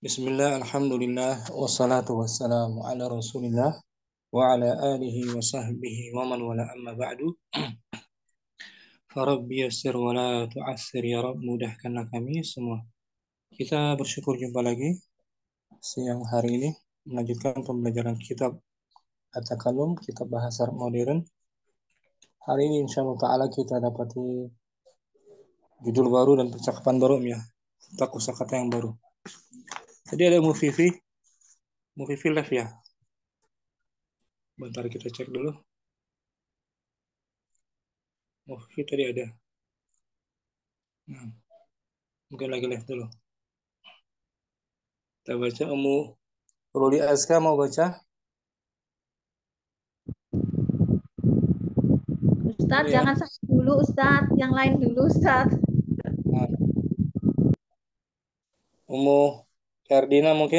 Bismillah, alhamdulillah, wassalatu wassalamu ala rasulillah wa ala alihi wa sahbihi wa man wala amma ba'du. Farabbi yassir wa la tu'assir ya Rabb, mudahkanlah kami semua. Kita bersyukur jumpa lagi siang hari ini melanjutkan pembelajaran kitab At-Takallum, kitab bahasa Arab modern. Hari ini insyaallah ta'ala kita dapati judul baru dan percakapan baru ya, tentang kosakata yang baru. Tadi ada Mufifi live ya. Bentar kita cek dulu. Mufifi tadi ada. Nah, mungkin lagi live dulu. Kita baca Ruli Azka mau baca? Ustadz, Ya. jangan saya dulu Ustadz, yang lain dulu Ustadz. Nah, Ferdina mungkin?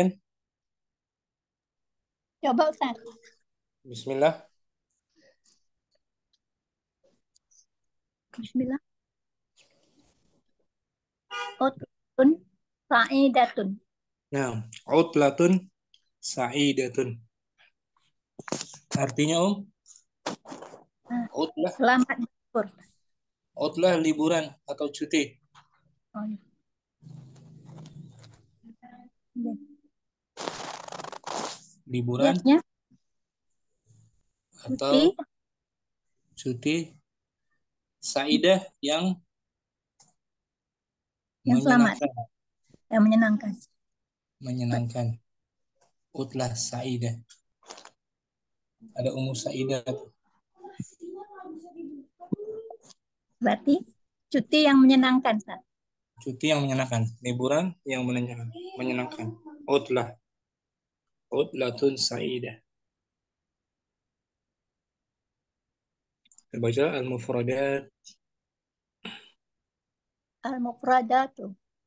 Coba Ustadz. Bismillah. Bismillah. Utlatun sa'idatun. Nah, utlatun sa'idatun. Artinya Utlah. Selamat berlibur. Utlah liburan atau cuti. Oh, iya. Liburan Biasanya atau cuti cuti. Sa'idah yang selamat, menyenangkan. yang menyenangkan. Menyenangkan. Utlah sa'idah. Ada Sa'idah. Berarti cuti yang menyenangkan, Ustadz. Cuti yang menyenangkan. Liburan yang menyenangkan. Utlatun sa'idah. Terbaca al-mufradat. Al-mufradatu.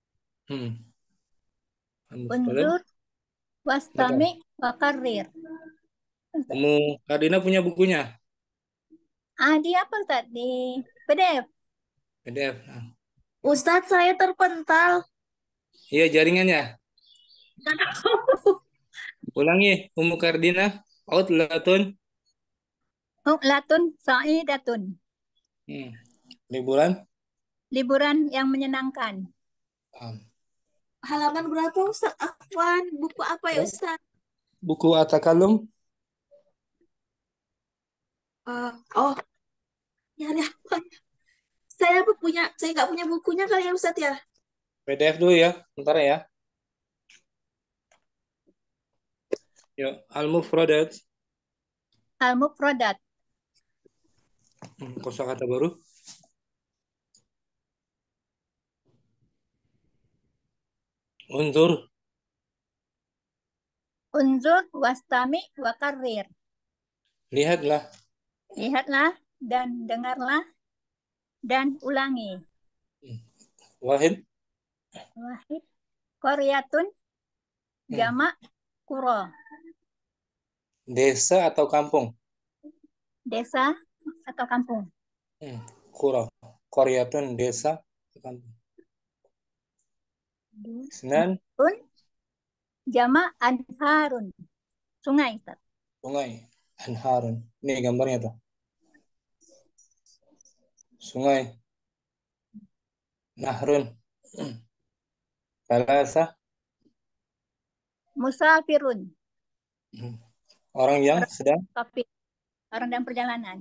Al-mufradat. Unzur wastami wa karrir. Kardina punya bukunya? Di apa Ustadz? Di PDF. PDF. Nah. Ustadz, saya terpental. Iya, jaringannya. Ulangi, Kardina. Outlatun. Utlatun sa'idatun. Liburan. Liburan yang menyenangkan. Halaman berapa Ustaz? Afwan, buku apa ya Ustaz? Buku At-Takallum. Oh, nyari apa? Saya nggak punya bukunya kali ya Ustaz ya. PDF dulu ya, bentar ya. Yuk, al-mufradat. Al-mufradat. Kosakata baru. Unzur. Unzur wastami wa karrir. Lihatlah. Lihatlah dan dengarlah dan ulangi. Wahid. Wahid. Qaryatun jamak kuro. Desa atau kampung? Desa atau kampung. Kuro. Qaryatun desa atau kampung. Senan. Jamak anharun. Sungai, Ustaz. Sungai. Anharun. Ini gambarnya tuh. Sungai. Nahrun. Balasa. Musafirun. Orang yang sedang orang dalam perjalanan.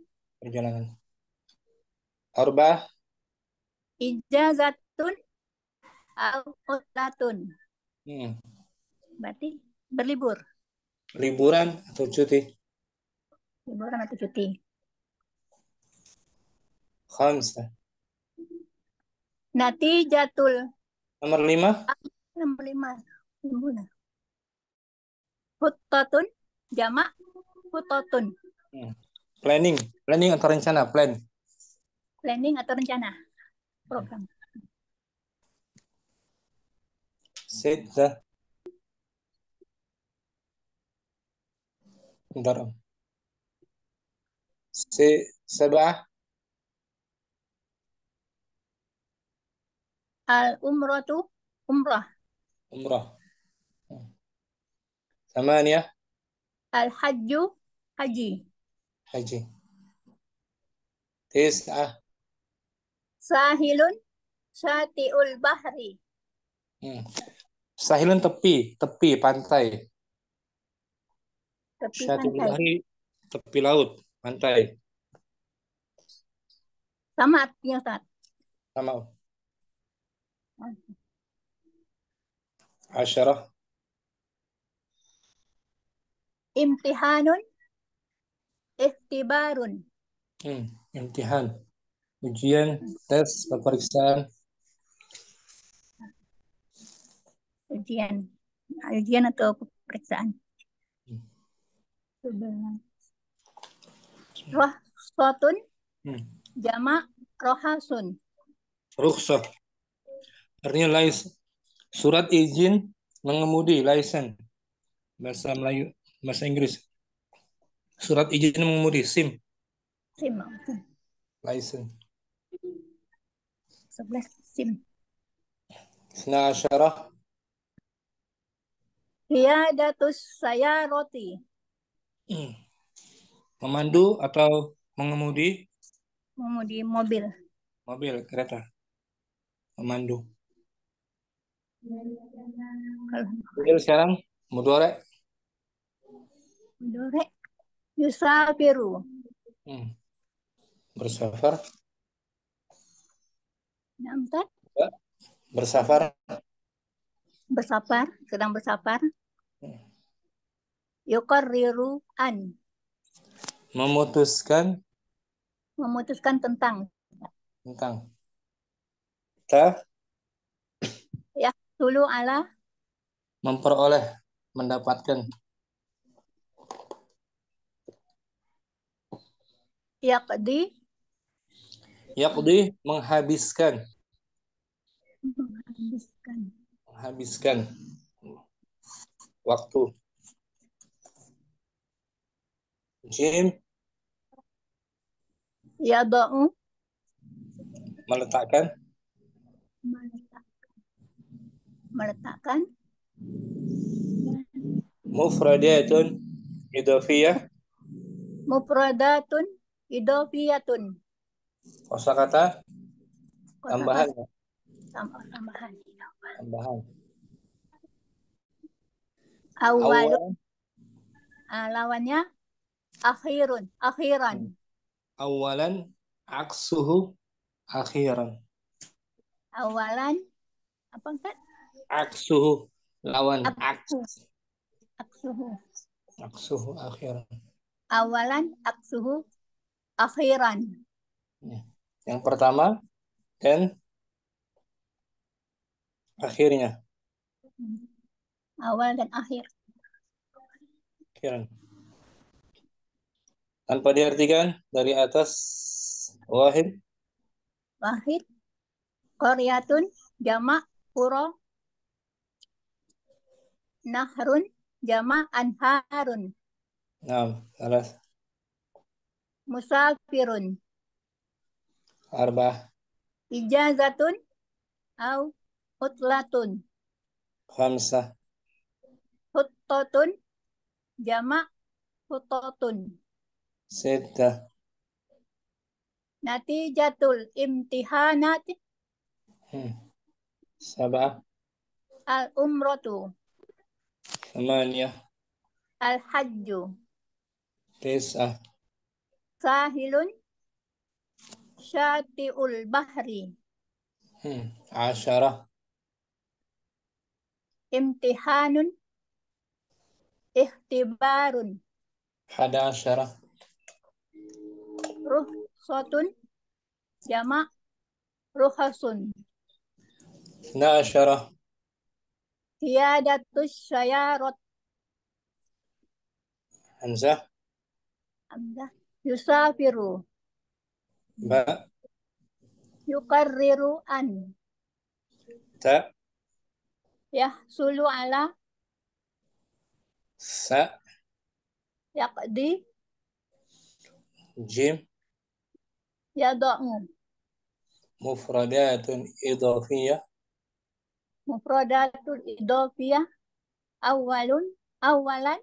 Arba'ah. Ijazatun utlatun. Berarti berlibur. Liburan atau cuti. Liburan atau cuti. Khamsa. Natijatul. Nomor 5. Nomor 5. Hutatun jamak hutatun. Planning atau rencana, Planning atau rencana, program. Sittah. Bentar. Sab'ah. Al-umratu umrah. ثمانية. Al-hajju, haji. haji. 9. Sahilun, syati'ul bahri. Sahilun tepi pantai. Tepi Syati'ul pantai. bahri tepi laut, pantai. Sama artinya, Ustaz. Sama. 10. Imtihanun, ikhtibarun. Imtihan. Ujian, tes, pemeriksaan. Ujian atau pemeriksaan. 11. Rohsotun, jamak rohasun. Rukhsah. Artinya surat izin mengemudi, license. Bahasa Melayu, bahasa Inggris. Surat izin mengemudi, SIM. SIM. License. 11 SIM. 12. Qiyadatus sayaroti. Memandu atau mengemudi Mengemudi mobil. mobil, kereta. Memandu. Jadi sekarang mudhari. Mudhari. Yusafiru. Bersafar. Nampak? Bersafar. Bersafar, sedang bersafar. Yuqarriru an. Memutuskan tentang. Ta. Ya, dulu ala. Memperoleh, mendapatkan. Yaqdi. Yaqdi, menghabiskan. Waktu. Jim. Yada'u. Meletakkan. Mufradatun idhofiyah. Mufradatun idhofiyatun. Kosakata tambahan. Tambahan. Awal. Lawannya akhiran. Awalan aksuhu akhiran. Awalan apa kan? Aksuhu lawan aksuhu. Aksuhu akhiran. Awalan aksuhu akhiran. Yang pertama dan akhirnya. Awal dan akhir. Akhiran. Tanpa diartikan dari atas. Wahid. Qaryatun jamak qura. Nahrun jamak anharun. Salas. Musafirun. Arba'ah. Ijazatun au utlatun. Khamsah. Huttatun jamak huttatun. Sittah. Natijatul imtihanat. Sab'ah. Al-umratu. Thamaniyah. Al-hajju. Tis'ah. Sahilun syati'ul bahri. 'Asharah. Imtihanun ikhtibarun. 11. Ruhsatun jamak ruhasun. 12. Qiyadatus syayarat. Hamzah. Yusafiru. Ba. Yuqarriru an. Ta. Yahsulu ala. Sa. Yaqdi. Jim. Yada'u. Mufradatun idhofiyah. Mufradatul idhofiyah. Awalun Awalan.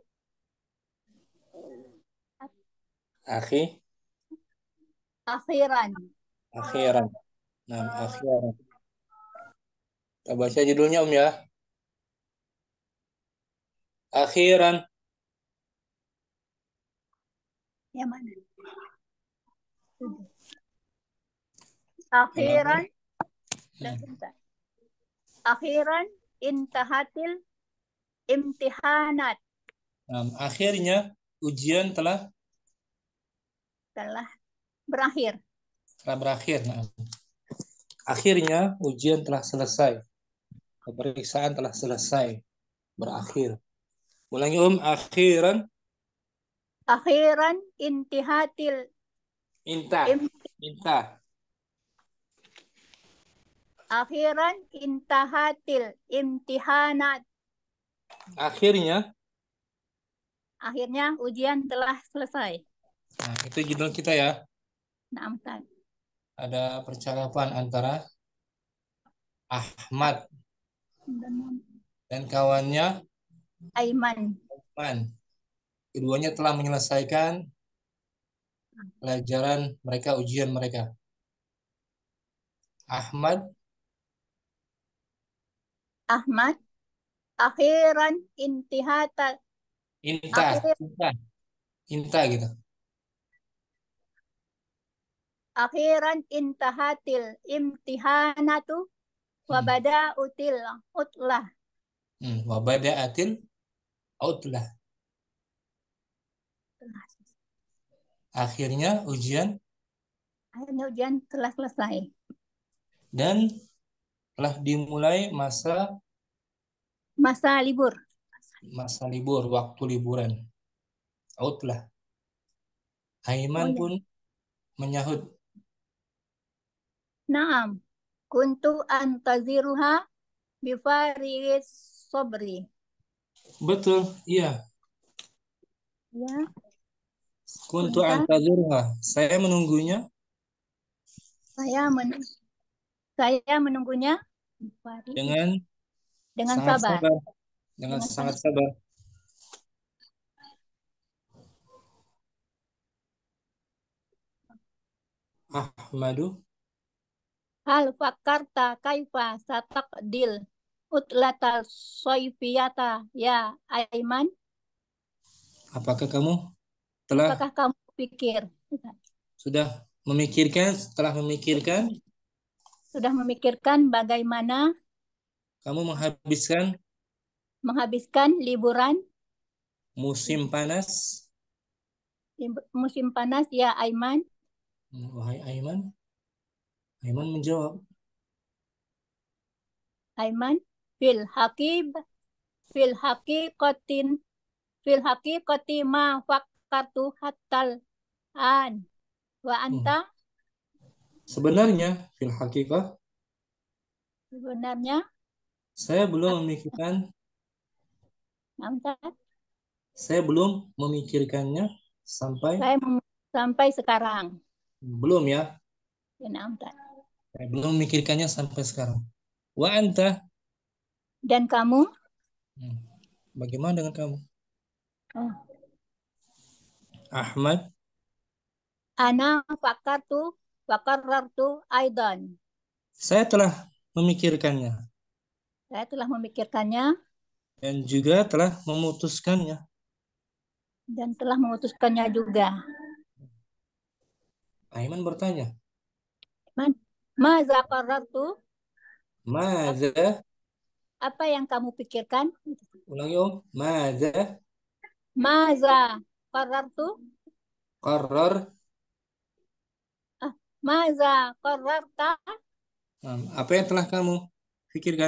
Akhi. Akhiran. Akhiran. Nah, akhiran. Kita baca judulnya ya. Akhiran. Yang mana? Akhiran. Sebentar. Akhiran intahatil imtihanat. Akhirnya ujian telah Berakhir. berakhir. Akhirnya ujian telah selesai. Pemeriksaan telah selesai. Berakhir. Ulangi akhiran. Akhiran intihatil Intah. Akhiran intahatil imtihanat. Akhirnya ujian telah selesai. Nah, itu judul kita ya. Nah, Ustaz. Ada percakapan antara Ahmad dan kawannya Aiman. Keduanya telah menyelesaikan pelajaran mereka, ujian mereka. Ahmad Akhiran intihatal Intah gitu. Akhiran intahatil imtihanatu wa bada'util utlah. Wa bada'atil utlah. Akhirnya ujian telah selesai. Dan telah dimulai masa libur. Masa libur, waktu liburan. Utlah. Aiman pun menyahut. Naam. Kuntu antaziruha bifaris sobri. Betul, iya. Ya. Kuntu antaziruha. Saya menunggunya. Saya menunggunya dengan sangat sabar. Dengan sangat sabar. Ahmadu. Hal fakarta kaifa sataqdil utlatal soifiyata ya Aiman? Apakah kamu pikir? Sudah memikirkan bagaimana kamu menghabiskan liburan musim panas ya Aiman? Wahai Aiman. Aiman menjawab. Aiman fil haqiqati ma fakkartu hatal an wa anta. Sebenarnya saya belum memikirkannya sampai sekarang. Belum ya? Saya belum memikirkannya sampai sekarang. Wa anta. Dan kamu? Bagaimana dengan kamu? Ahmad. Ana fakarartu aidan. Saya telah memikirkannya. Dan juga telah memutuskannya. juga. Aiman bertanya. Maza qarartu? Maza. Apa yang kamu pikirkan? Ulangi Om. Maza qarartu? Maza qararta? Apa yang telah kamu pikirkan?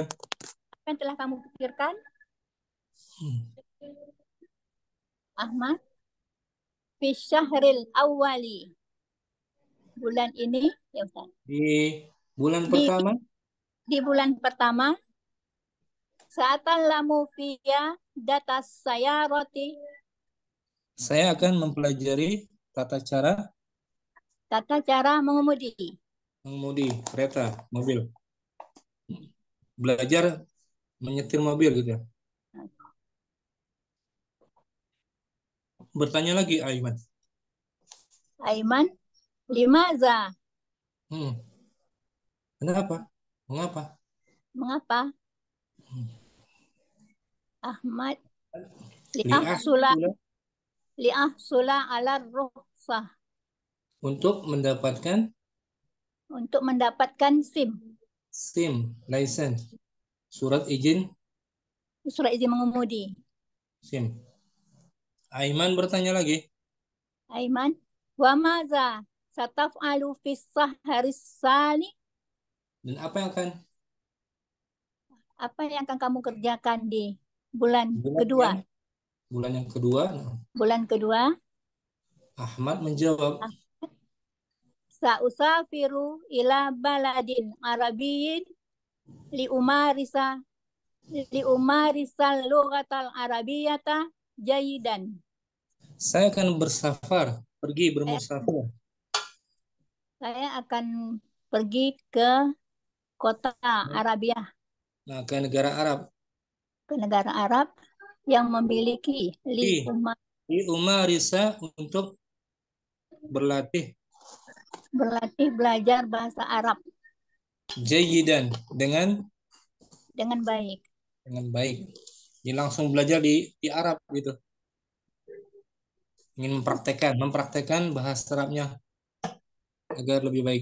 Ahmad, fi syahril awwali. Bulan ini, ya Ustaz. Di bulan pertama? Di bulan pertama, sa'atallamu fiya data sayarati. Saya akan mempelajari tata cara mengemudi kereta, mobil. Belajar menyetir mobil gitu ya. bertanya lagi Aiman. Aiman, limaza? Hmm. Kenapa? Mengapa? Mengapa? Hmm. Ahmad, Li'ah liahsula pula liahsula ala rukhsah, untuk mendapatkan untuk mendapatkan SIM, SIM, license, surat izin surat izin mengemudi. SIM. Aiman bertanya lagi. Aiman, wa maza sataf'alu fis sahharis sani? Dan apa yang akan Apa yang akan kamu kerjakan di bulan bulan kedua? yang bulan yang kedua? Nah, Bulan kedua, Ahmad menjawab, sa'usafiru ila baladin arabiyyin li umarisa lughatal arabiyyata jayidan. saya akan bersafar, pergi Saya, bermusafir. saya akan pergi ke kota Arabia, Nah, ke negara Arab. ke negara Arab yang memiliki Di Umarisa untuk berlatih berlatih belajar bahasa Arab jayidan dengan baik. dengan baik. Jadi langsung belajar di Arab gitu. Ingin mempraktekkan bahasa Arabnya agar lebih baik.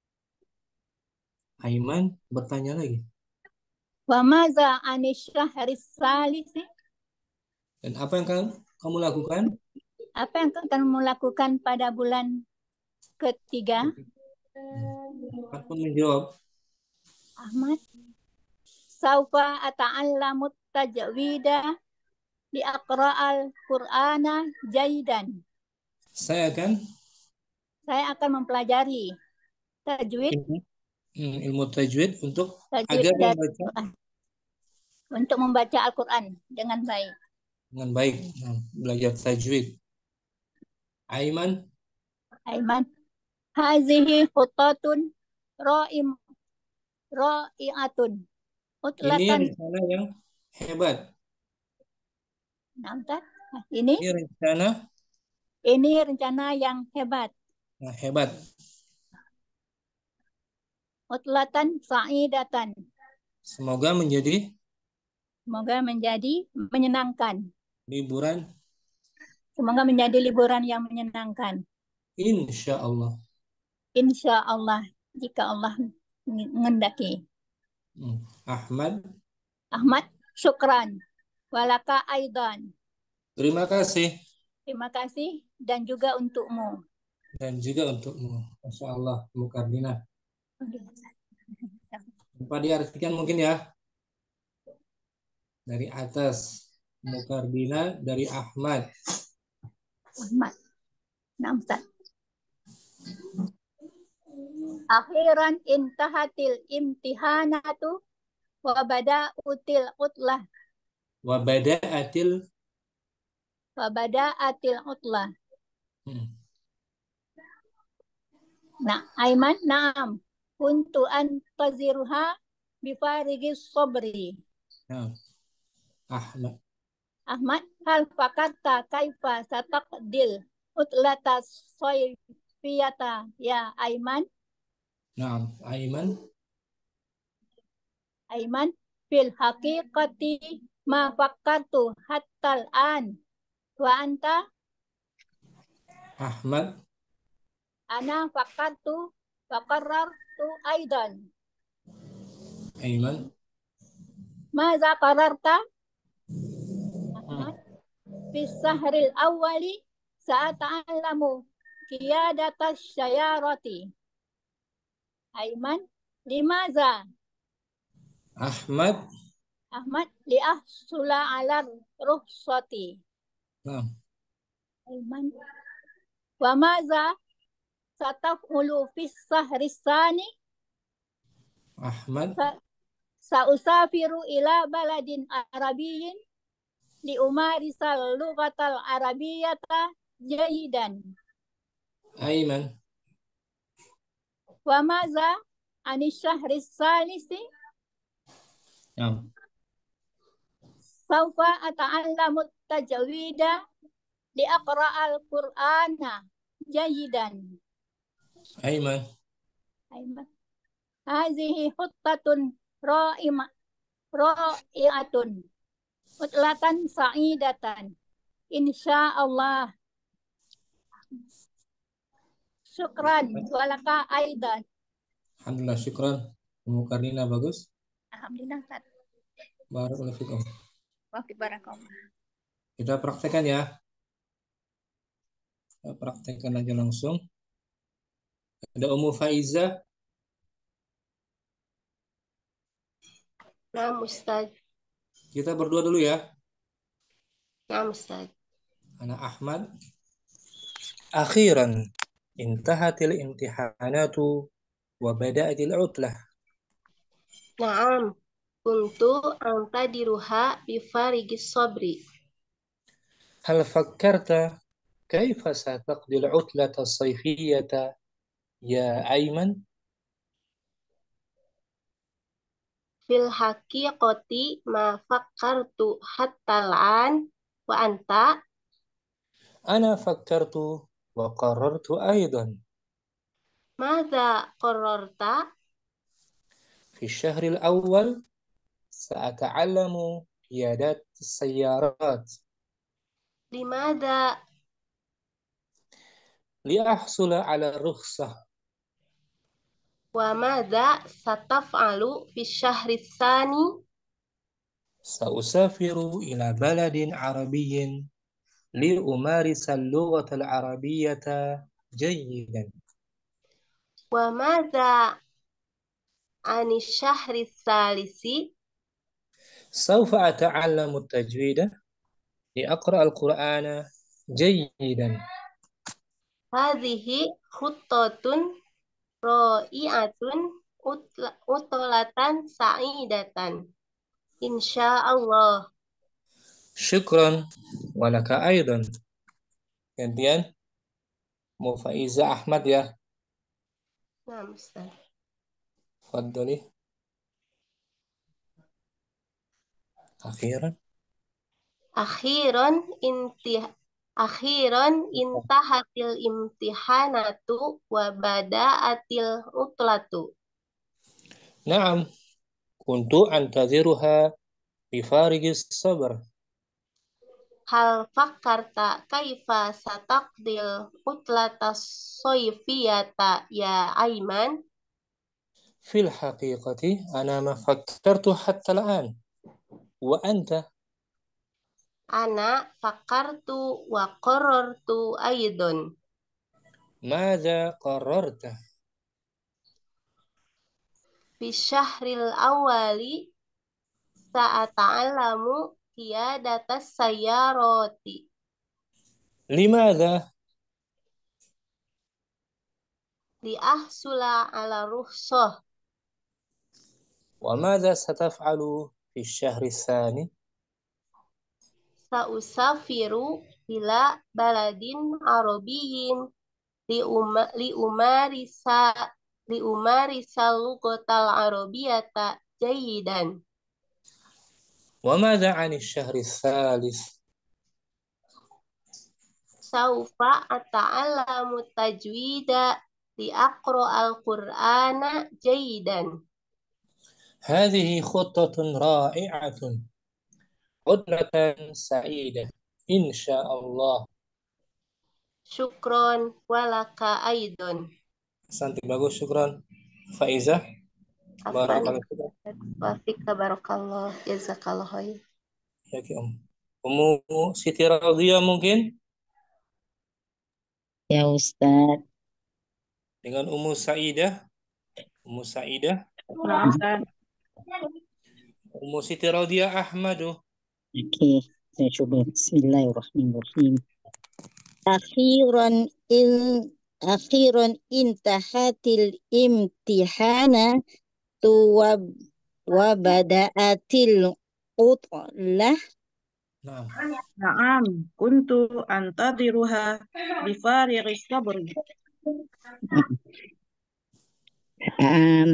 Aiman bertanya lagi. Wa maza anisyahris salisi? Dan apa yang kamu lakukan? Apa yang akan kamu lakukan pada bulan ketiga? Ahmad pun menjawab, Ahmad, saufa ata'allamu tajwida li aqra'al Qur'ana jaidan. saya akan Saya akan mempelajari tajwid, ilmu tajwid untuk tajwid agar dari membaca Quran, untuk membaca Al-Quran dengan baik. dengan baik. Nah, belajar tajwid. Aiman, Aiman, hazihi khutatun ra'im ra'iatun ini utlatan. rencana yang hebat. Nampak? Ini rencana Ini rencana yang hebat. yang hebat. Utlatan sa'idatan. Semoga menjadi Semoga menjadi menyenangkan. liburan Semoga menjadi liburan yang menyenangkan. insya Allah. Insya Allah, jika Allah mengendaki. Ahmad, Ahmad, syukran. Walaka aidan. terima kasih. Terima kasih dan juga untukmu. Dan juga untukmu. Masya Allah, Mukardina. Dapat diartikan mungkin ya. Dari atas. Mukardina dari Ahmad. Ahmad. Nah, Ustaz. Akhiran intahatil imtihanatu wa bada'util utlah. Wa bada'atil Wa bada'atil utlah. Nah, Aiman, na'am. Kuntu antaziruha bifarigis sobri. Nah, Ahmad. Ahmad, hal fakatta kaifa sataqdil utlata soifiyata ya Aiman? Nah, Aiman. Aiman, fil haqiqati ma fakkartu hattal an. Wa anta? Ahmad. Ana fakkartu fakarartu aidan. Aiman. Maza qararta? Ahmad, fis sahril awwali sa'ata'allamu qiyadatas syayarati. Aiman, limaza? Ahmad. Ahmad, liahsula ala rukhsati. Nah, Aiman, wa maza sataf'ulu fis sahris sani? Ahmad. Sa'usafiru ila baladin arabiyyin li umarisal lughatal arabiyyata jayidan. Aiman. Wa maza anis syahris salisi? Nah, Saufa ata'allamu tajawida liaqra'al Qur'ana jayidan. Aiman. Hazihi khuttatun ra'iatun utlatan sa'idatan insyaallah. Syukran walaka aidan. Alhamdulillah, syukran. Ummu Karina bagus. Alhamdulillah, Ustaz. Barakallahu fikum. Barakallah. Kita praktekkan ya. Kita praktekkan aja langsung. Ada Ummu Faiza. Nah, Ustaz. Kita berdua dulu ya. Nah, Ustaz. Ana Ahmad. Akhiran intahatil imtihanatu wa bada'atil utlah. Naam. Kuntu antadiruha bifarigis sabri. Hal fakkarta kaifa sataqdil utlata as-sayfiyata ya Aiman? Fil haqiqati ma fakkartu hatta al'an wa anta. Ana fakkartu wa qarartu aidan. Madza qararta? Fi syahril awal sa'ata'allamu qiyadat as-sayyarat. Limadza? Liahsula ala rukhsah. Wa madza sataf'alu fi syahri tsani? Sa'usafiru ila baladin arabiyyin liumarisa al-lughata al-arabiyyata jayyidan. Wa madza ani syahri tsalisi? Sawfa ata'allamu at-tajwida liaqra' al-Qur'ana jayyidan. Hadhihi khuttatun ra'iatun utolatan sa'idatan. Insyaallah. Syukran walaka aidan. Gantian Mufaiza Ahmad ya. Nah, Ustaz. Faddali. Akhiran. Akhiran intahatil imtihanatu wa bada'atil utlatu. Naam. Kuntu antadhiruha bifarigis sabr. Hal fakkarta kaifa sataqdil utlata soyfiyata ya Aiman? Fil haqiqati ana ma fakkartu hatta al-an. Wa anta? Ana fakkartu wa qarartu aidon. Madza qararta? Fi syahril awali sa'ata'alamu qiyadatas sayyarati. Limadza? Liahsula ala rukhsah. Wa madza sataf'alu fi syahri tsani? Sa'usafiru ila baladin arabiyyin liumarisa lugotal arabiyata jayidan. Wa madza 'ani syahri tsalits? Saufa ata'allamu tajwida liaqra al-Qur'ana jayidan. Hadhihi khuttatun ra'i'atun. Utlatan sa'idah. Insyaallah. Syukron walaka aidon. Santi bagus, syukran. Faizah. Barakallahu fikum. Wa fika barakallah. Jazakallah khair. Ya ki Ummu Siti Radhiyah mungkin Ya Ustaz. dengan Ummu Saidah. Ummu Saidah. Ummu Siti Radhiyah Ahmadu. Oke, saya coba. Bismillahirrahmanirrahim. Akhiran intahatil imtihana wa bada'atil utlah. Naam. نعم كنت أنتظرها بفارغ الصبر. Um,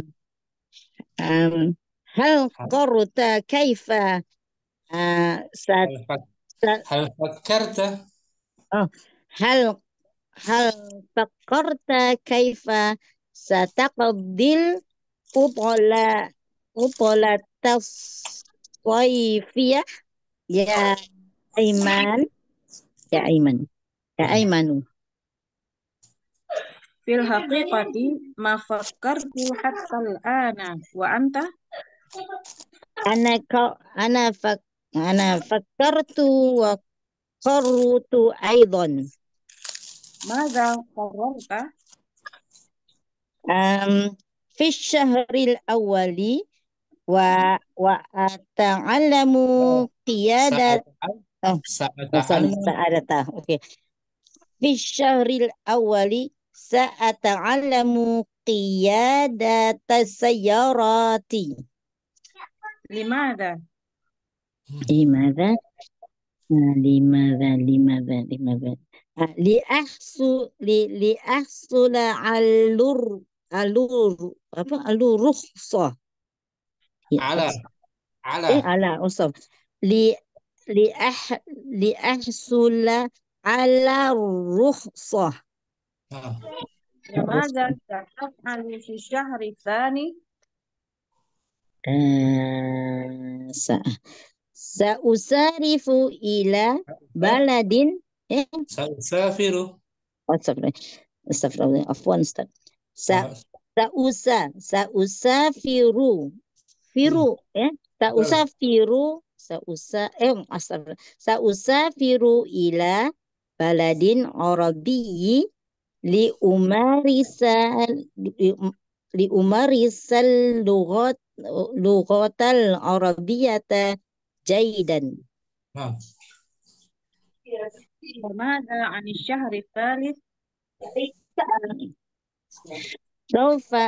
hal qarta kaifa Hal fakkarta Oh, hal hal fakarta kaifa sataqdil utala utala taswaifiyah ya Aiman ya Aiman ya Aimanu. Fil haqiqati ma fakkartu hatta al-ana wa anta Ana ka ana fakkartu wa qarrutu aidan. madza qarrarta Fi syahril awali wa ata'allamu qiyadat oh sorry Sa'ata'allam. sa'adata okay fi syahril awali sa'ata'allamu qiyadata sayyarati. limadha Limadha limadha liahsula alur apa alur rukhsah ya Ala. Ala. ala usaf li liahsula ala rukhsah. Nah, limadha taf'alu fi syahri tsani Sa'usarifu ila baladin Sa'usafiru. Astagfirullah. Afwan Ustaz. Ah, Sa'usafiru ya. Astagfirullah. Sa'usafiru ila baladin arabiyyi li umarisal lughatal arabiyyata jaydan. nah. wa madza 'ani syahri tsalits Saufa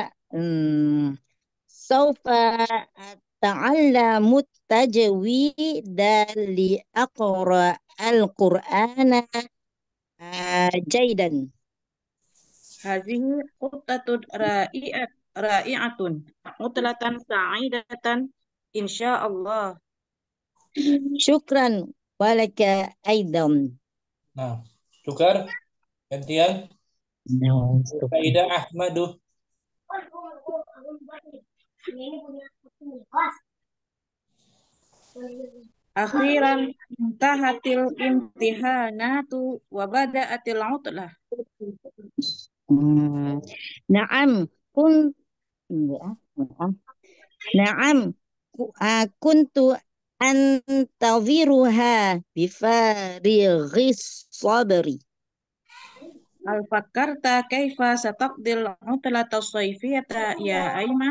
saufa ta'allamu tajwida li aqra al-Qur'ana jaydan. hadhihi khuttatun ra'i'atun mutlatan sa'idatan insyaallah. Syukran walaka aidan. Nah, tukar gantian. No, Faida Ahmadu. Akhiran intahatil imtihanatu wa bada'atil utlah. Naam Naam kuntu antaziruha bifarighis sabri. Al fakkarta kaifa sataqdil utlata sayfiyata ya Aiman?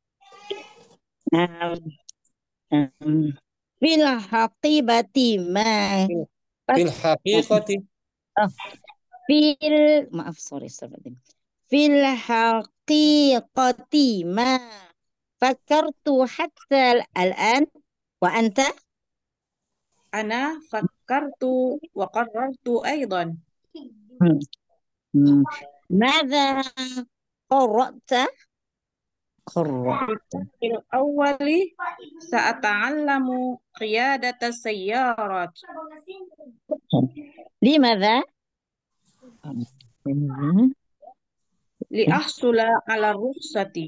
Fil haqibati ma Fil haqiqati. maaf sorry fil haqiqati ma fakkartu hatta al-an wa anta Ana fakkartu wa qarrartu aidan. Madza qara'ta Fil awwali sa'ata'allamu qiyadata sayyarat. limadza Li ahsula ala rukhsati.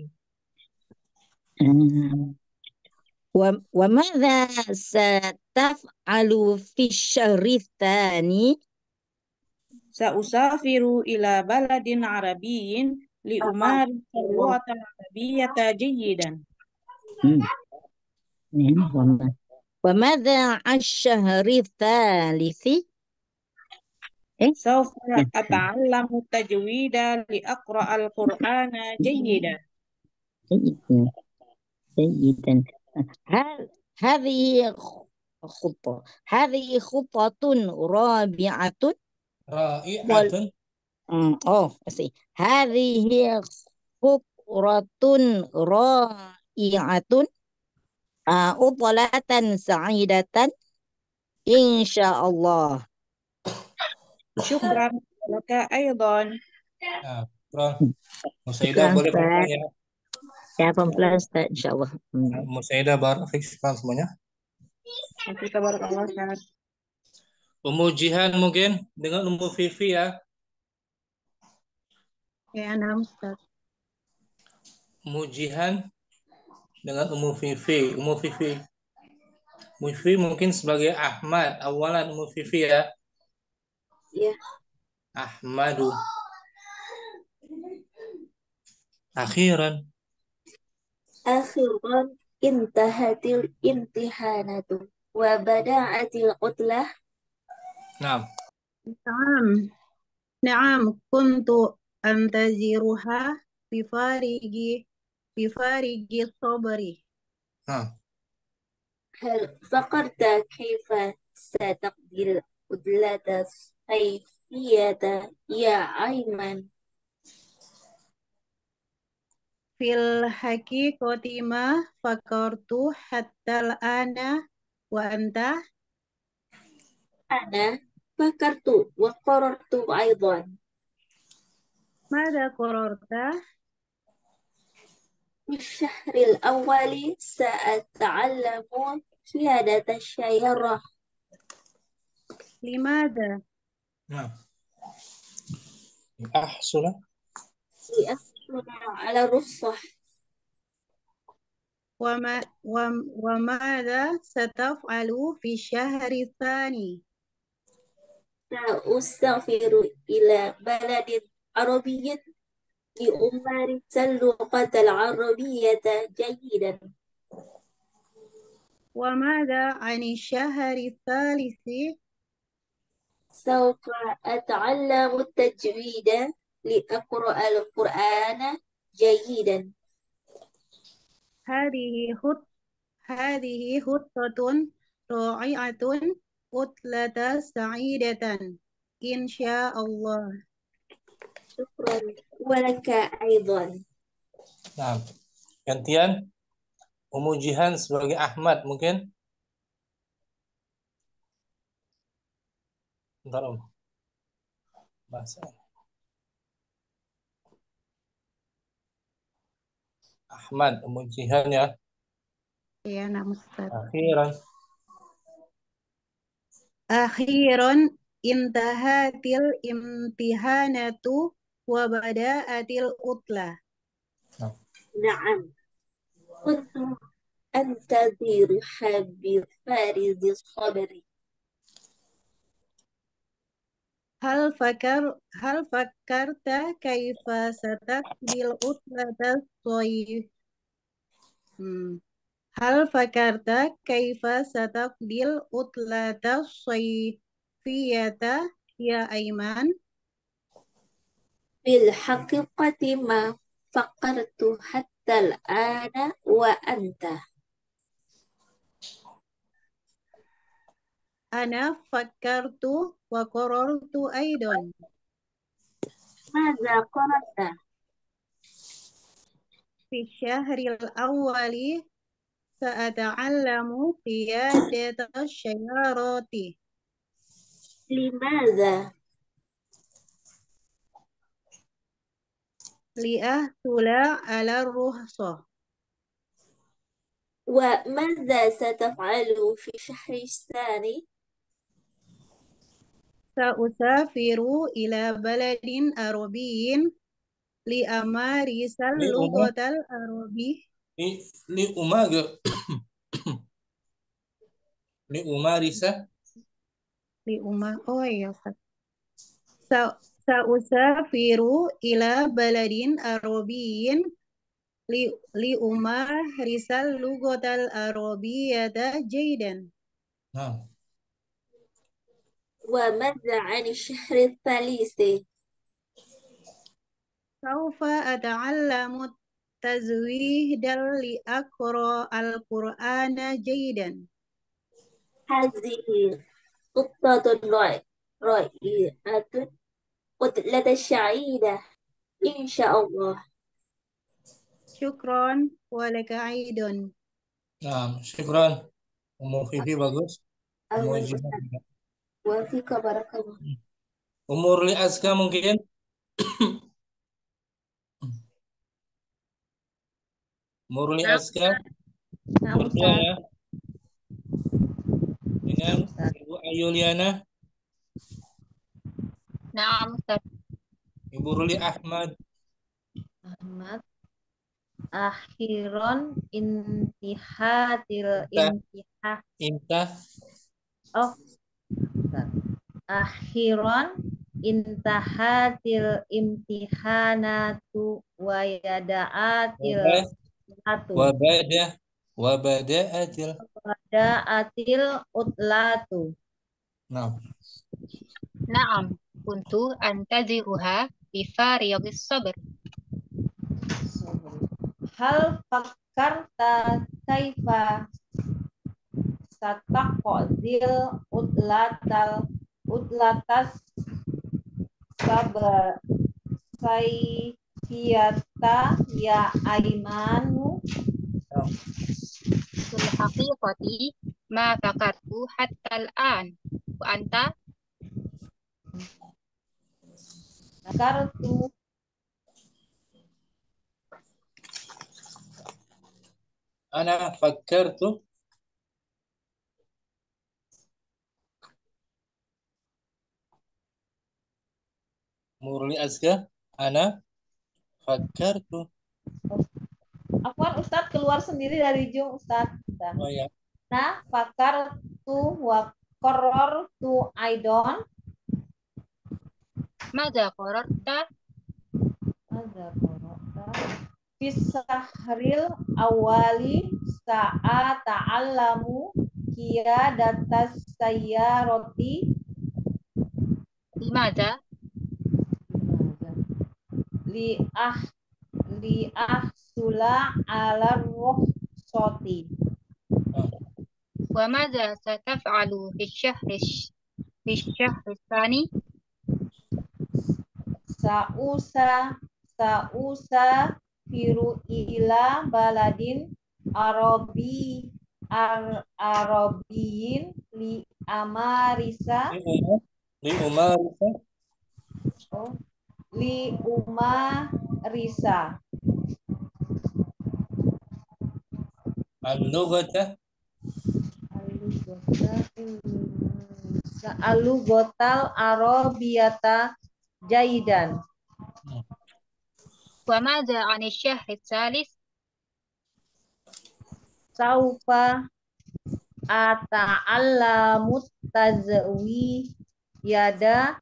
wa madza sataf'alu fi syahri tsani. Sa'usafiru ila baladin arabiyyin li umari lughata arabiyyata jayyidan. Wa madza asy-syahri tsalisi. Sawfa ata'allamu tajwida li aqra'al qur'ana jayyidan. جيدا هذه خطة رابعة Ra'i'atun. هذه خطرة رائعة عطلة سعيدة إن شاء الله. Syukran laka aidan. Nah, Musaidah boleh pelan ya. Ya, pelan Ustaz, insyaallah. Musaidah barakallahu fiik semuanya. Kita barakallahu. Ummu Jihan mungkin dengan Ummu Vivi ya. Ya, nah Ustaz. Ummu Jihan dengan Ummu Vivi. Ummu Vivi. Ummu Vivi mungkin sebagai Ahmad. Awalan Ummu Vivi ya. Ya. Ahmadu. Akhiran. Akhiran intahatil imtihanatu wa bada'atil qutlah. Nah, Naam. Naam, kuntu antaziruha bifarigi sabri. nah. هل فكرت كيف ستقضي العطلة الصيفية يا أيمن؟ Fil haqiqati ma fakartu hatta al-ana wa anta. أنا فكرت وقررت أيضا. Mada qararta? في الشهر الأول سأتعلم قيادة السيارة. Limada? Nah. Ahsula. لأحصل على الرخصة. Wa mada sataf'alu fi syahri tsani? سأسافر إلى بلد عربي لأمارس اللغة العربية جيدا. Wa mada 'ani syahri tsalisi? سوف أتعلم التجويد لأقرأ القرآن جيدا. Hadhihi khuttatun ra'i'atun utlata sa'idatan insyaallah. شكرا ولك أيضا. Nah, gantian Ummu Jihan sebagai Ahmad mungkin. Bentar Om. Bahasa. Ahmad, Ummu Jihan ya. Ya, nah Ustaz. Akhiran. Akhiran intahatil imtihanatu wa bada'atil utlah. نعم كنت أنتظرها بفارغ الصبر. Hal fakarta kaifa sataqdil utlata soy. Hal fakarta kaifa sataqdil utlata soyfiyata ya Aiman? بالحقيقة ما فكرت حتى الآن وأنت. Ana fakartu wa qarartu aidan. ماذا قرأت؟ Fi syahril awwali sa'ata'allamu qiyadata syayarati. لماذا؟ Li'ahsula ala ruhsah. وماذا ستفعل في الشهر الثاني؟ Sa'usafiru ila baladin arabiyyin li'amarisal Li Ummu lughatal arabi. li Umaga. Li Umarisa. Oh iya Ustaz. Sa'usafiru ila baladin arabiyyin li'umarisal lughatal arabiyyata jaydan. Nah, وماذا عن الشهر الثالث؟ Saufa ata'allamu tazwidal li'aqra al-Qur'ana jaydan. هذه خطة رائعة قتلة السعيدة إن شاء الله. Syukron walaka aidon. nah, syukran. Ummu Vivi bagus. Ummu أول Jihan أستاذ juga. وفيك بارك الله. Umur li Azka mungkin. Umur li Azka Nah, berdua Ustaz. ya dengan Nah, Ustaz. Ibu Ayuliana. Naam, Ustaz. Ibu Ruli Ahmad. Ahmad. Akhiron intihatil Intah. intihah. Intah. Oh, bentar. Akhiron intahatil imtihanatu wa yada'atil Wabah. atu. Wabadah. Wabada'atil. Wada'atil utlatu. Nah. Naam. Kuntu antaziruha bifariyadis sabr. Hal fakkarta kaifa sataqdil utlatas sabar saifiyata ya aimanu. Nah. Fil haqiqati ma fakartu hatta al-an. Wa anta? Kartu Ana fakkartu. Murli Azka. Ana fakkartu. Afwan Ustadz keluar sendiri dari Zoom Ustadz. Oh ya. Nah, fakar tu wa koror tu aidon. Mada qararta? Ada korota. Fisahril awali saat ta'allamu kia datas sayyaroti. Limada? Liah liah sula ala roh soti. Wa mada sataf'alu fi syahri tsani? Sausa firu ila baladin arabiyin li amarisa Li Umar. oh, li umarisa Al-lughata. alugotal arabiyata jaidan. Wa mada 'ani syahri tsalis? Saufa ata'allamu tazwida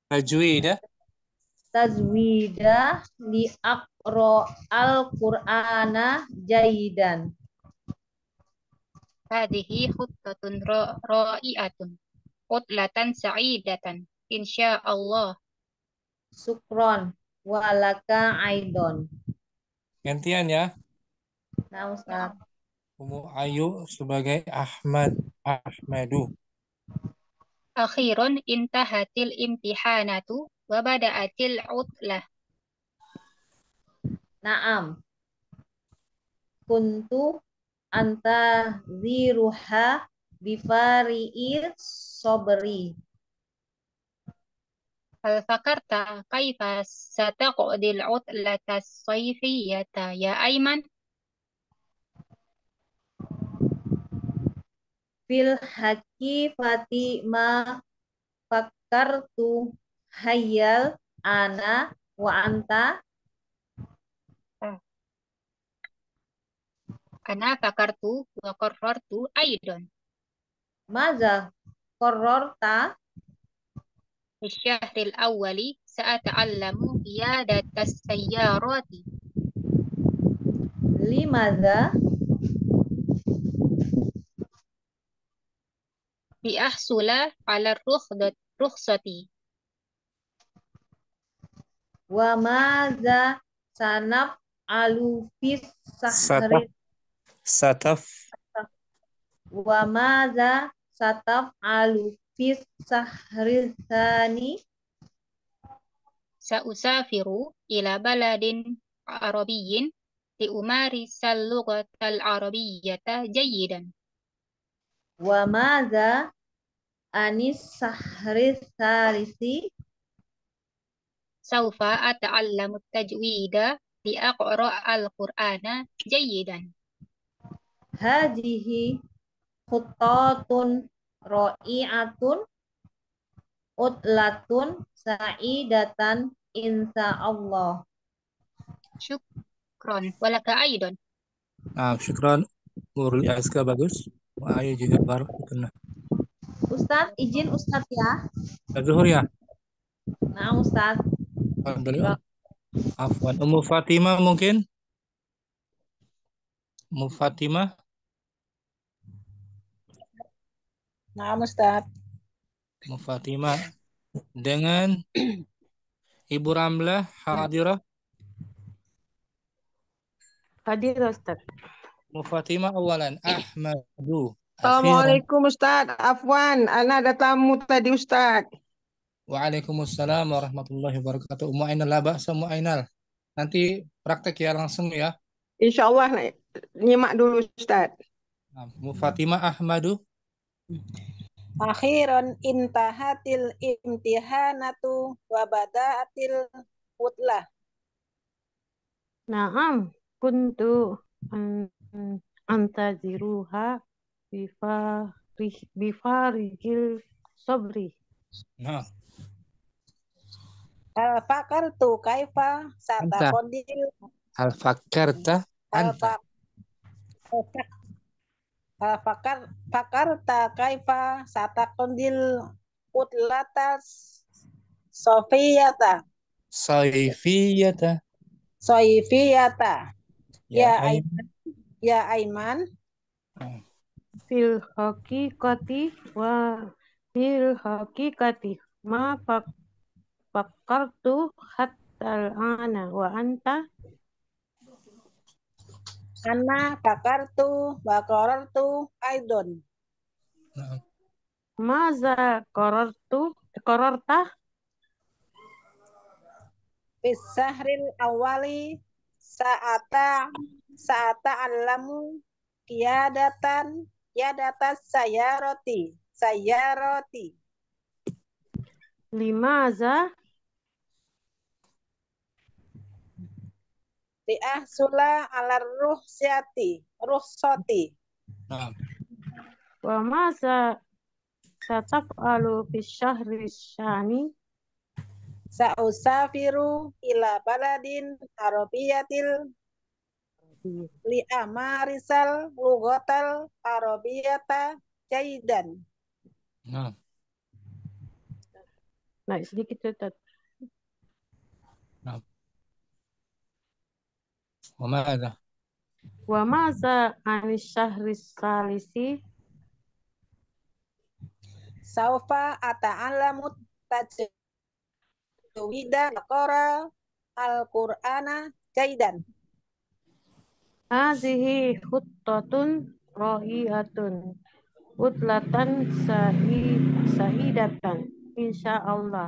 Tajwida. li aqra al-Qur'ana jaidan. Hadhihi khuttatun ra'iatun. Utlatan sa'idatan. Insyaallah. Sukron walaka aidon. Gantian ya. Nah, Ustaz. Umu Ayu sebagai Ahmadu. Akhirun intahatil imtihanatu wa bada'atil utlah. Naam. Kuntu anta ziruha bifari'il sobri. Hal fakarta kaifa sataqdil utlata sayfiyata ya Aiman? Fil hakifati ma fakkartu hayyal ana wa anta. Ana fakartu wa qarrartu aidan. Maza kororta Fi syahril awwali sa'ata'allamu qiyadatas sayyarati. limadha Bi ahsula ala rukhsati. wa maza sanaf alufis sahri Sataf. wa maza sataf alufis sahri tsani. Sa'usafiru ila baladin arabiyyin li umarisal lughatal arabiyyata jayyidan. Wa maza anis sahri tsalisi. Saufa ata'allamu tajwida li aqra al-Qur'ana jayyidan. Hadhihi khuttatun ra'iatun Utlatun sa'idatan insyaallah. Syukron. Walaka aidon. Nah, syukran. Nurul Azka bagus. Ayo juga baru kena. Ustadz, izin Ustadz ya. Zuhur ya. Nah, Ustadz. Alhamdulillah. Afwan. Ummu Fatimah mungkin? Ummu Fatimah. Nah, Ustadz. Ummu Fatimah dengan Ibu Ramlah hadirah. Hadir Ustadz. Ummu Fatimah awalan. Ahmadu. Akhiran. Assalamualaikum Ustaz. Afwan, ana ada tamu tadi Ustaz. Waalaikumsalam warahmatullahi wabarakatuh. Ummu Ainal la ba'sa, Ummu Ainal. Nanti praktek ya langsung ya. Insyaallah nyimak dulu Ustaz. Nah, Ummu Fatimah Ahmadu. Akhiran intahatil imtihanatu wa bada'atil utlah. Naam, kuntu antaziruha bifarigil sabri. Nah, Al fakartu kaifa anta. sataqondil Hal fakarta anta. fakarta kaifa sataqondil utlatas sofiyata Saifiyata. soifiyata Ya, ya Aiman Fil haqiqati ma fakartu hatta al-ana wa anta Ana fakartu wa qarartu aidon Nah, maza qararta Fisahril awali saata alamu kiadatas sayaroti limaza liahsula ala ruhsati nah. wa maza sataf'alu fi syahri syani sausafiru ila baladin arabiyatil li'amarisal lugotal arabiyata jaidan. Nah. naik sedikit Ustaz. Nah. Wa ma'adha. Wa maza anis syahri salisi Saufa ata'alamu tajwida qara al-Qur'ana jaidan. hazihi khuttatun ra'iatun utlatan sa'idatan insyaallah.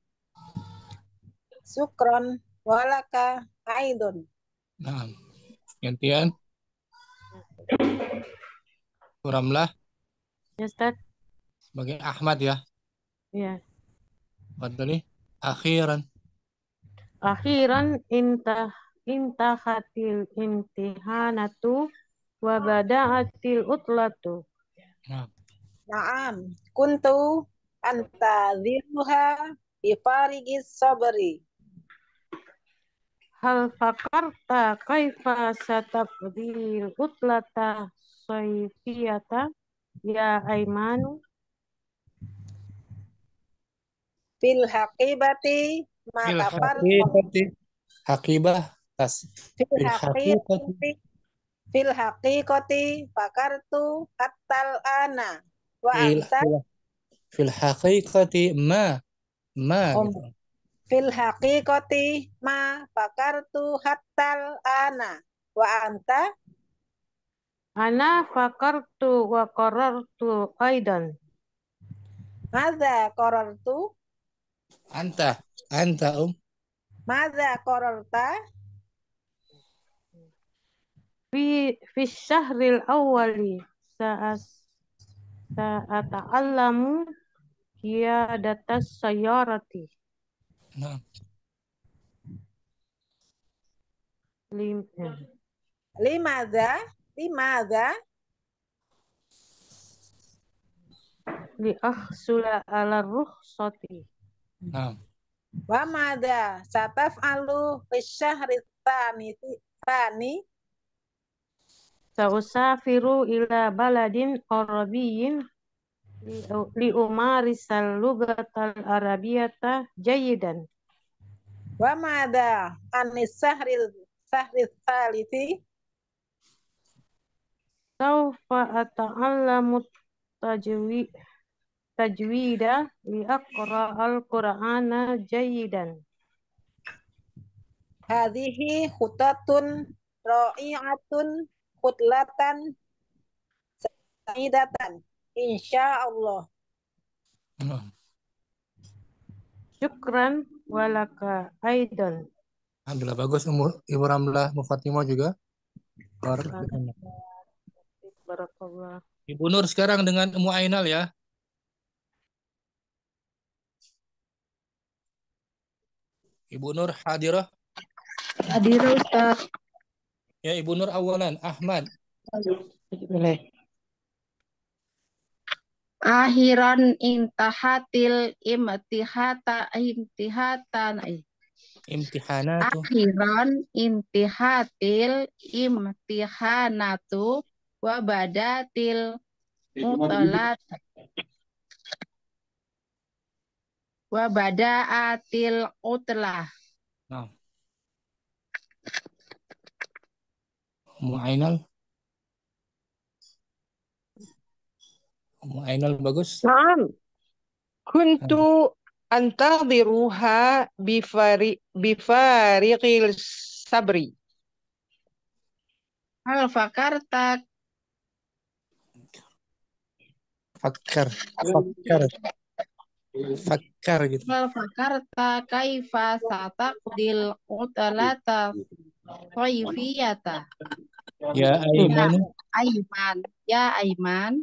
Syukron walaka aidon. Nah. Gantian. Ramlah Ya Ustaz? sebagai Ahmad ya. Ya. Fadli. Akhiran. Akhiran intahatil imtihanatu wa bada'atil utlatu. Nah. Naam, kuntu antaziruha bifarigis sabri. Hal fakarta kaifa sataqdil utlata sayfiyata ya Aimanu? Fil haqibati ma Fil kafar haqiqati. Haqibah. Tas. fil Fil haqiqati. haqiqati fil haqiqati fakartu hatal ana wa anta Fil haqiqati ma gitu. fil haqiqati ma fakartu hatal ana wa anta Ana fakartu wa qarartu aidan. madza qarartu Anta madza qararta Fi syahril awwali sa'ata'allamu qiyadatas sayyarati. Nah. limadza liahsula ala rukhsati. Nah, Wa madza sataf'alu fi syahri tsani Sausafiru ila baladin arabiyyin li umarisal lugatal arabiyata jayidan. wa madza anis sahri tsaliti Saufa ata'allamu tajwida li aqra al-Qur'ana jayidan. hadhihi khutatun ra'i'atun khutlatan sa'idatan insyaallah. nah. Syukran walaka aidan. Alhamdulillah bagus Ibu Ramlah Mufatimah juga. Barakallah. Barakallah. Ibu Nur sekarang dengan Ummu Ainal ya. Ibu Nur hadirah. Hadir Ustaz. Ya Ibu Nur awalan. Ahmad. Boleh. Akhiran imtihatan Imtihanatu. akhiran imtihanatu wa badatil mutalat wa badaatil utlah. Nah. Ummu Ainal. Ummu Ainal bagus. Naam. Kuntu antadhiruha bifariqil sabri. Hal fakarta Fakkar gitu. hal fakarta kaifa sataqdil utlata sayfiyata. Ya Aiman. Aiman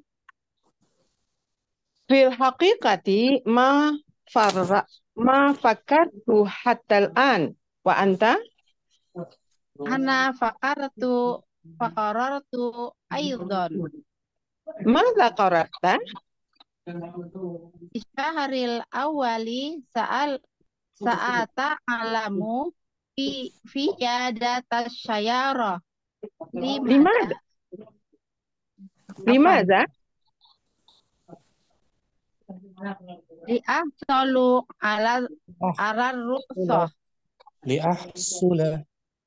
Fil haqiqati ma fakartu hatta al-an. Wa anta? ana fakarartu aidan Madza qara'ta? isyahril awali sa'ata alamu fi yadatas syayara Limadza? Limadza? liahsulu ala rukhsah Liahsula.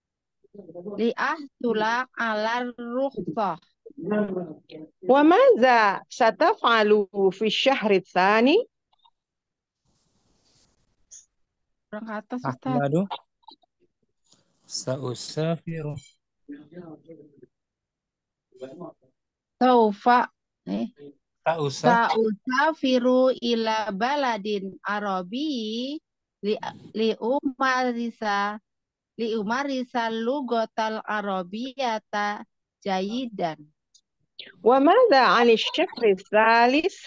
liahsula ala rukhsah Wa madza sataf'alu fi syahri tsani? orang atas Ustaz. Ahmadu. Sausafiru. Saufa Sausafiru. Sa'usafiru ila baladin arabi li umarisa lugotal arabiyata jayidan. Wa madza 'ani syahri tsalis?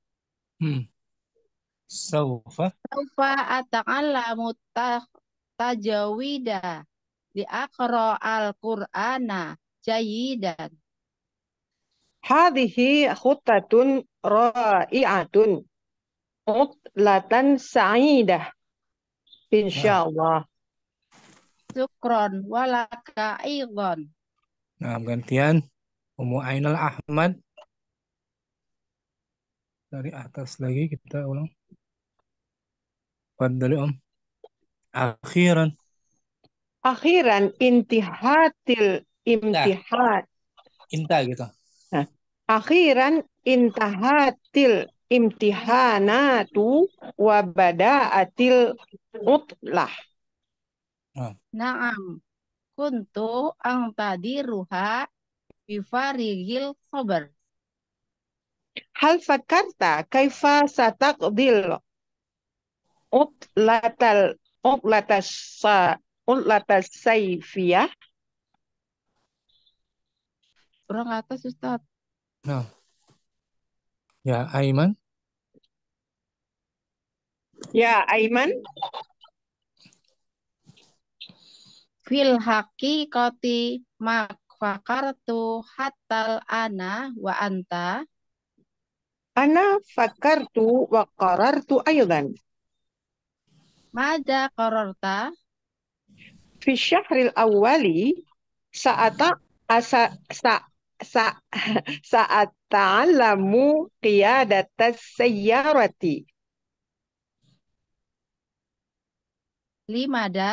Saufa. Saufa ata'allamu tajawida li aqra al-Qur'ana jayidan. Hadhihi khutatun ra'i'atun utlatan sa'idah. Insyaallah. Syukron walaka aidan. Nah, gantian Ummu Ainal Ahmad. Dari atas lagi kita ulang. Fadhali Akhiran. Akhiran intihatil imtihan. Inta gitu. Akhiran intahatil imtihanatu wa bada'atil utlah. Naam. Kuntu angtadiruha bifarigil sabar. Hal fakarta kaifa sataqdil utlatas sayfiyah? Orang atas Ustaz. Nah. Ya Aiman. Ya Aiman. Fil haqiqati makfakartu hatal ana wa anta. Ana fakartu wa qarartu aydan. Mada qararta Fi syahril awwali sa'ata asa sa sa saat ta'allamu qiyadatas sayyarati. limada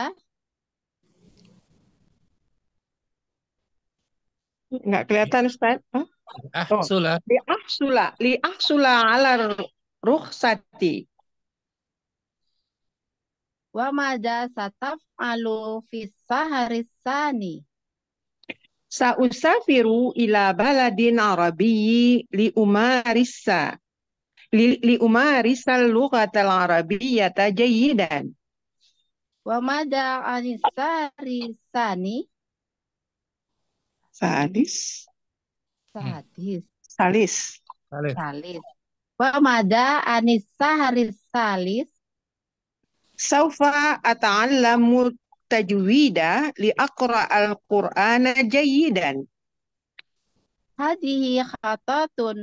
Nggak kelihatan Ustaz? Hah? Oh, Ahsula. liahsula ala rukhsati. wa mada sataf'alu fi saharisani. Sa'usafiru ila baladin arabiyyi liumarisal lughatal arabiyyata jayyidan. Wa mada anisarisani. Sadis. Sadis. Salis. Salis. Wa mada anisaharis Saufa ata'allamu tajwida li aqra al-Qur'ana jayyidan. Hadihi khatatun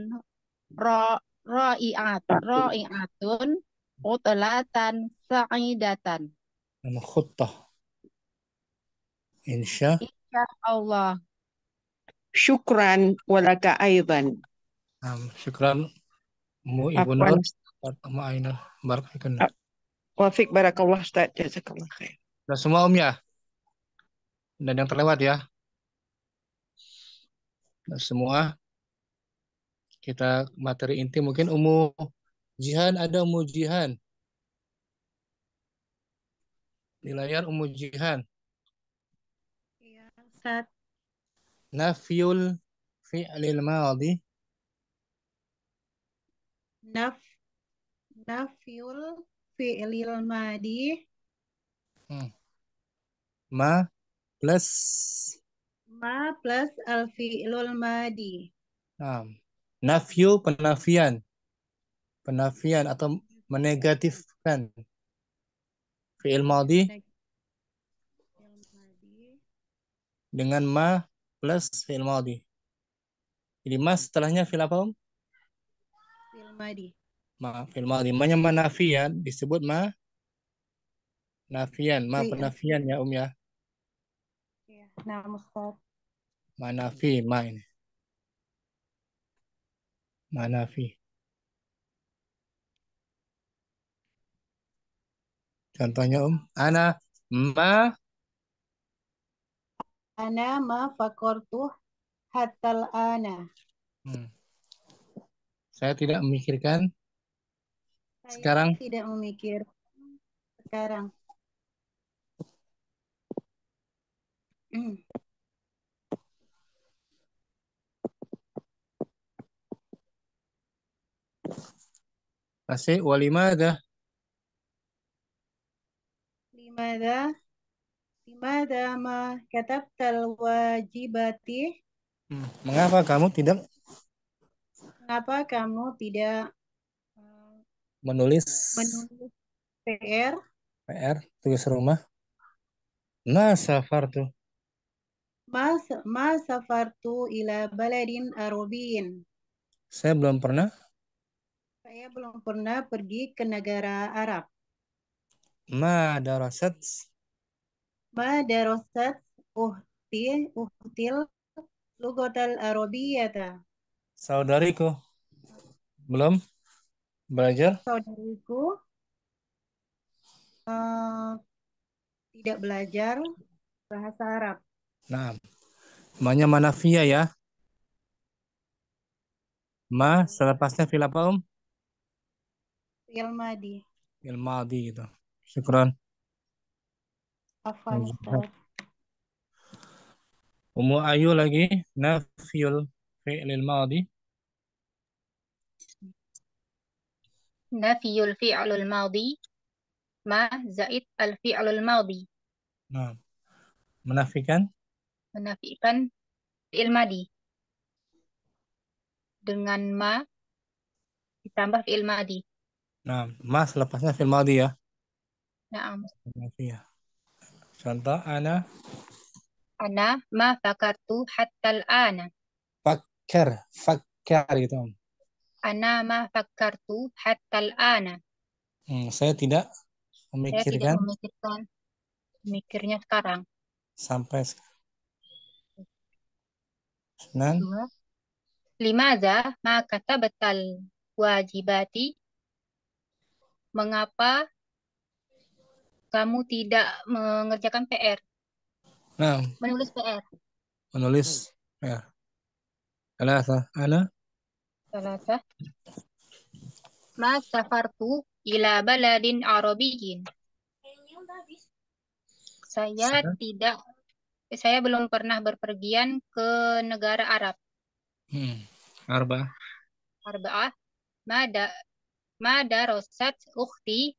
ra'iatun utlatan sa'idatan. Nama khutbah. Insya. Insyaallah. Syukran walaka aidan. Syukran. Mu Ibu Nur. Mu Ainul. Barakallahu. Wafik barakallah Ustaz. Jazakallah khair. Sudah semua ya? Dan yang terlewat ya? Sudah semua. Kita materi inti mungkin Jihan, ada Jihan. Di layar Jihan. Ya, Ustaz. Nafyul fi'lil madhi. Nafyul fi'lil madi. Ma plus al-fi'lul madi. Nafyu penafian. Penafian atau menegatifkan. Fi'il madhi dengan ma plus fi'il madhi. Jadi ma setelahnya fi'il apa? Fi'il madi. Fi'il madhi. Ma-nya nafian disebut ma nafian, ma penafian ya ya. Ya, nah Ustaz. Ma nafi, ma ini. Ma nafi. Contohnya ana ma fakortu hatal ana. Saya tidak memikirkan sekarang. Tidak memikir sekarang. Masih walimada. Limada ma katabtal wajibati. Mengapa kamu tidak menulis PR tugas rumah? Ma safartu. Ma safartu ila baladin arabiyyin. Saya belum pernah pergi ke negara Arab. Ma darasat uhtil lugatal arabiyyata. Saudariku belum belajar. Saudariku tidak belajar bahasa Arab. Nah, namanya manafiyah ya. Ma selepasnya fi'il apa Fi'il madi. Fi'il madi gitu. Syukran. Afwan Ustaz. Ayu lagi nafyul fi'lil madi. Nafyul fi'lul madi ma zaid al fi'lul madi. Nah, menafikan fi'il madi dengan ma ditambah fi'il madi. Nah, ma selepasnya fi'il madi ya. Naam. Nafiyah. Contoh ana ma fakartu hatta al-ana. Fakkar gitu. Ana ma fakkartu hatta al-ana. Saya tidak Saya tidak memikirkan memikirnya sekarang. sampai sekarang. Nah, Kedua, limadza ma katabatal wajibati? Mengapa kamu tidak mengerjakan PR? nah, Menulis PR. menulis ya. ثلاثة أنا Salah. Ma safartu ila baladin arabiyyin. Saya belum pernah berpergian ke negara Arab. أربعة Arba'ah. Mada rosat ukhti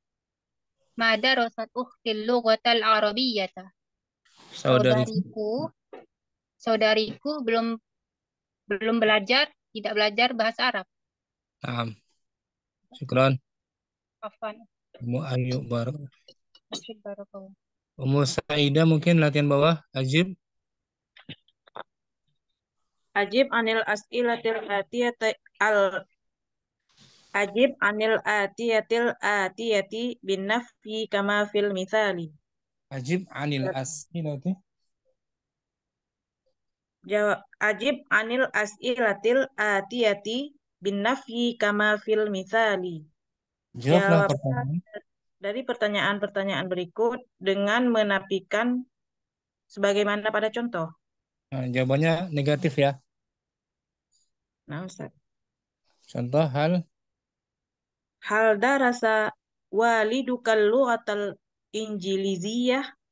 al-lughatal arabiyyata. saudariku Saudariku belum tidak belajar bahasa Arab. نعم شكرا Afwan. Ayu Barak Barakallah. Umu Saida mungkin latihan bawah Ajib Ajib anil as'ilatil atiyati bin nafyi kama fil mithali. Ajib anil as'ilati Ajib anil as'ilatil atiyati bin nafyi kama fil mithali. jawablah Jawab pertanyaan. dari pertanyaan-pertanyaan berikut dengan menafikan sebagaimana pada contoh. Nah, jawabannya negatif ya. Nah, Ustaz. Contoh Hal darasa walidukal lughatal injiliziyah.